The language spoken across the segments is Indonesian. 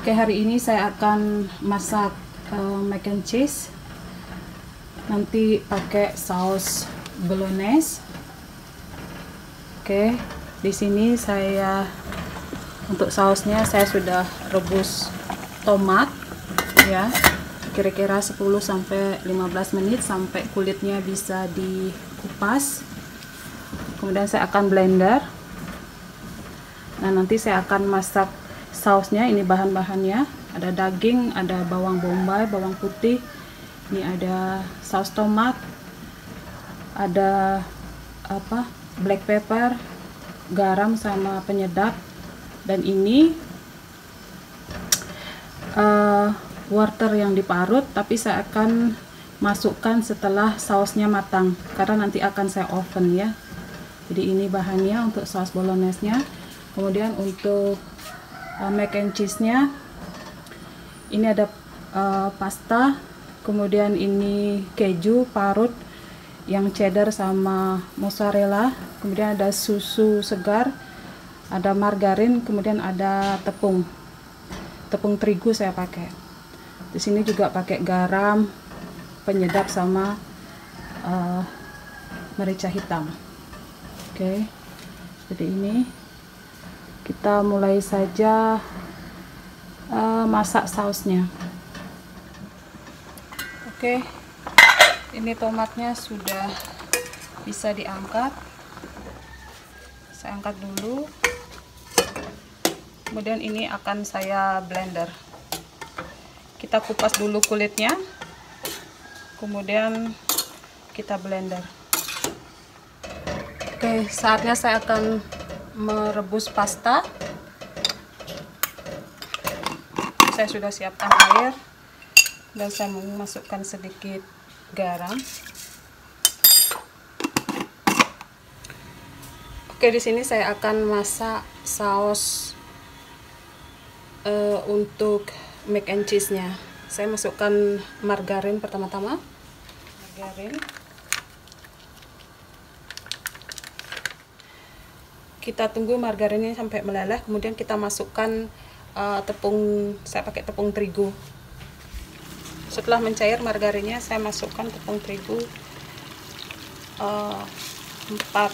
Oke, hari ini saya akan masak mac and cheese. Nanti pakai saus bolognese. Oke, di sini saya untuk sausnya saya sudah rebus tomat ya. Kira-kira 10 sampai 15 menit sampai kulitnya bisa dikupas. Kemudian saya akan blender. Nah, nanti saya akan masak sausnya. Ini bahan-bahannya, ada daging, ada bawang bombay, bawang putih, ini ada saus tomat, ada black pepper, garam sama penyedap, dan ini wortel yang diparut, tapi saya akan masukkan setelah sausnya matang karena nanti akan saya oven ya. Jadi ini bahannya untuk saus bolognese-nya. Kemudian untuk mac and cheese-nya, ini ada pasta, kemudian ini keju parut yang cheddar sama mozzarella, kemudian ada susu segar, ada margarin, kemudian ada tepung terigu saya pakai. Di sini juga pakai garam, penyedap sama merica hitam. Oke, seperti ini. Kita mulai saja masak sausnya. Oke, ini tomatnya sudah bisa diangkat. Saya angkat dulu. Kemudian ini akan saya blender. Kita kupas dulu kulitnya, kemudian kita blender. Oke, saatnya saya akan merebus pasta. Saya sudah siapkan air dan saya memasukkan sedikit garam. Oke, di sini saya akan masak saus untuk mac and cheese-nya. Saya masukkan margarin pertama-tama. Margarin. Kita tunggu margarinnya sampai meleleh, kemudian kita masukkan tepung, saya pakai tepung terigu. Setelah mencair margarinnya, saya masukkan tepung terigu 4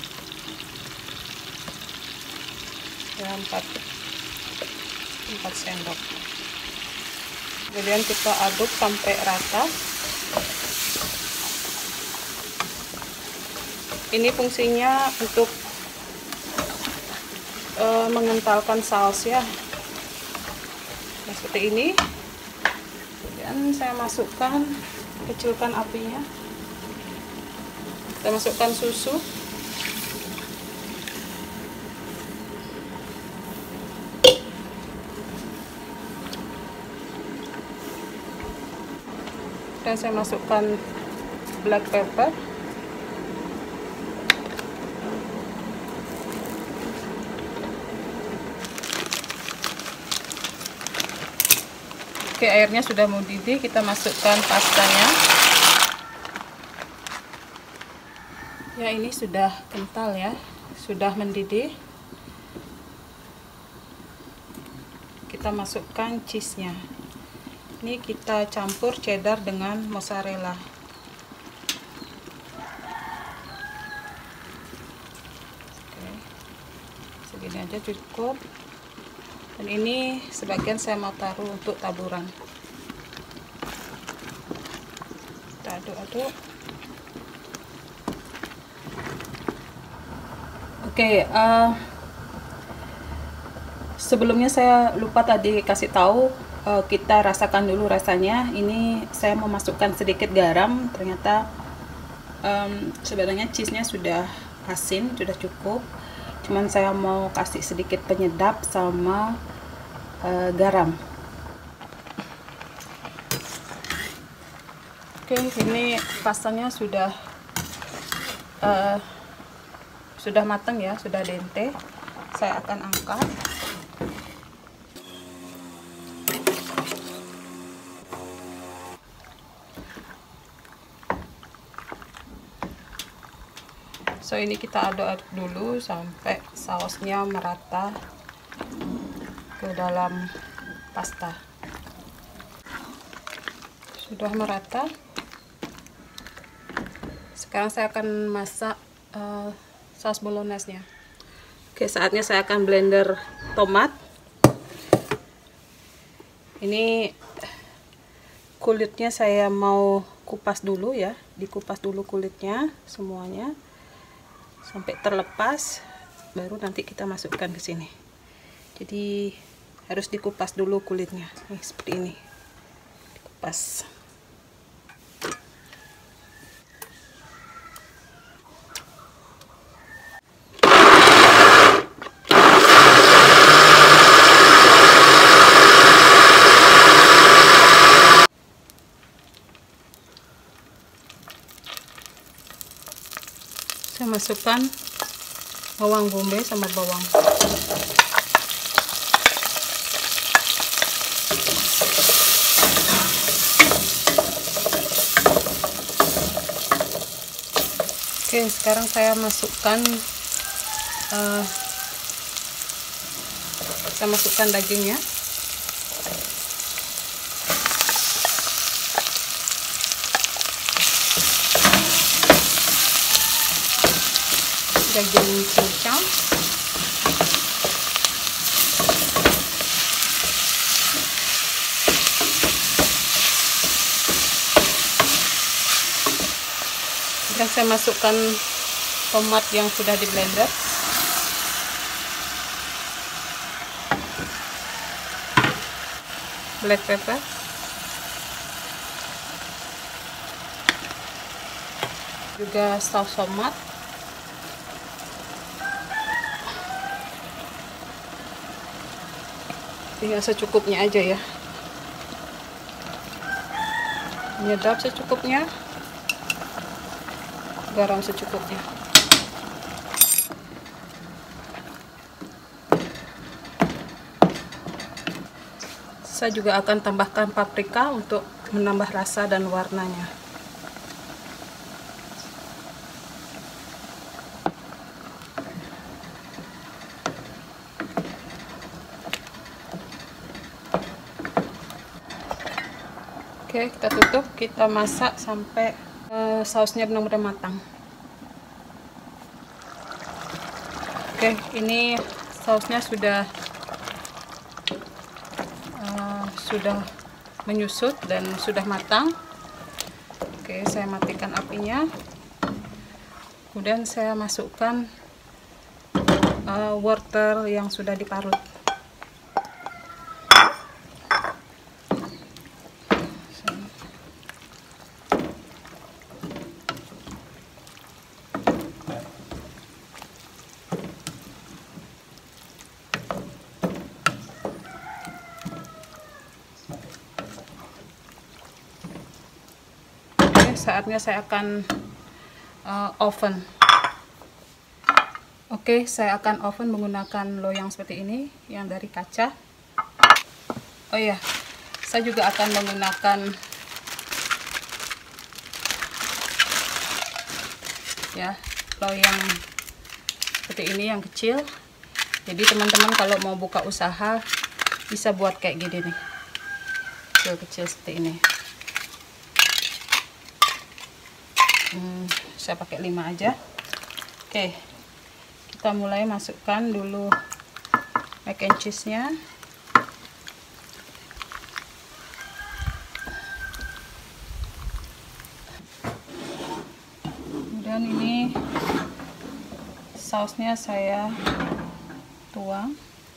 sendok. Kemudian kita aduk sampai rata. Ini fungsinya untuk mengentalkan saus ya. Nah, seperti ini. Dan saya masukkan, kecilkan apinya. Saya masukkan susu. Dan saya masukkan black pepper. Oke, airnya sudah mendidih, kita masukkan pastanya. Ya, ini sudah kental ya, sudah mendidih. Kita masukkan cheese-nya. Ini kita campur cheddar dengan mozzarella. Oke, segini aja cukup. Dan ini sebagian saya mau taruh untuk taburan. Kita aduk-aduk. Oke, sebelumnya saya lupa tadi kasih tahu, kita rasakan dulu rasanya. Ini saya mau masukkan sedikit garam. Ternyata sebenarnya cheese-nya sudah asin, sudah cukup. Cuman saya mau kasih sedikit penyedap sama garam. Oke, ini pastanya sudah matang ya, sudah dente. Saya akan angkat. So ini kita aduk-aduk dulu sampai sausnya merata ke dalam pasta. Sudah merata. Sekarang saya akan masak saus bolognese-nya. Oke, saatnya saya akan blender tomat. Ini kulitnya saya mau kupas dulu ya, dikupas dulu kulitnya semuanya sampai terlepas, baru nanti kita masukkan ke sini. Jadi harus dikupas dulu kulitnya, nih seperti ini, dikupas. Saya masukkan bawang bombay sama bawang. Oke, sekarang saya masukkan dagingnya. Daging cincang. Dan saya masukkan tomat yang sudah di blender. Black pepper. Juga saus tomat. Ya secukupnya aja ya. Penyedap secukupnya. Garam secukupnya. Saya juga akan tambahkan paprika untuk menambah rasa dan warnanya. Oke, kita tutup, kita masak sampai sausnya benar-benar matang. Oke, ini sausnya sudah menyusut dan sudah matang. Oke, saya matikan apinya. Kemudian saya masukkan wortel yang sudah diparut. Saatnya saya akan oven. Oke, saya akan oven menggunakan loyang seperti ini yang dari kaca. Oh iya, saya juga akan menggunakan ya loyang seperti ini yang kecil. Jadi teman-teman kalau mau buka usaha bisa buat kayak gini nih, kecil-kecil seperti ini. Saya pakai 5 aja. Oke, kita mulai masukkan dulu mac and cheese nya. Kemudian ini sausnya saya tuang.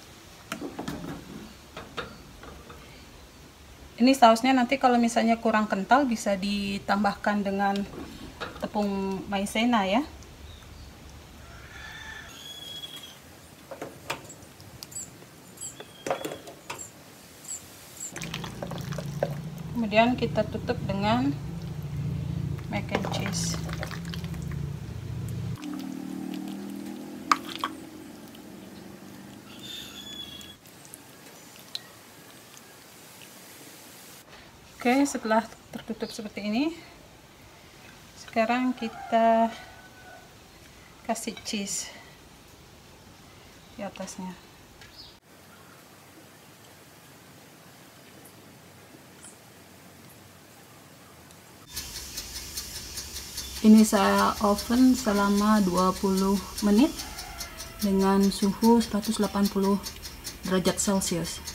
Ini sausnya nanti kalau misalnya kurang kental bisa ditambahkan dengan tepung maizena ya. Kemudian kita tutup dengan mac and cheese. Oke, setelah tertutup seperti ini, sekarang kita kasih cheese di atasnya. Ini saya oven selama 20 menit dengan suhu 180 derajat Celcius.